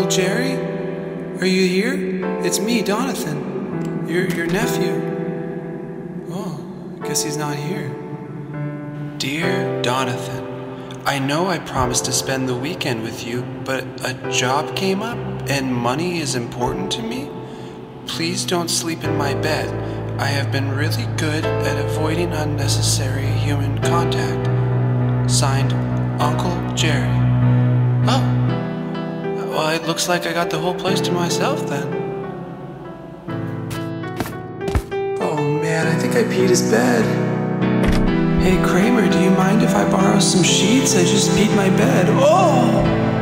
Uncle Jerry? Are you here? It's me, Donathan. Your nephew. Oh, guess he's not here. Dear Donathan, I know I promised to spend the weekend with you, but a job came up and money is important to me. Please don't sleep in my bed. I have been really good at avoiding unnecessary human contact. Signed, Uncle Jerry. Oh, well, it looks like I got the whole place to myself then. Oh man, I think I peed his bed. Hey Kramer, do you mind if I borrow some sheets? I just peed my bed. Oh!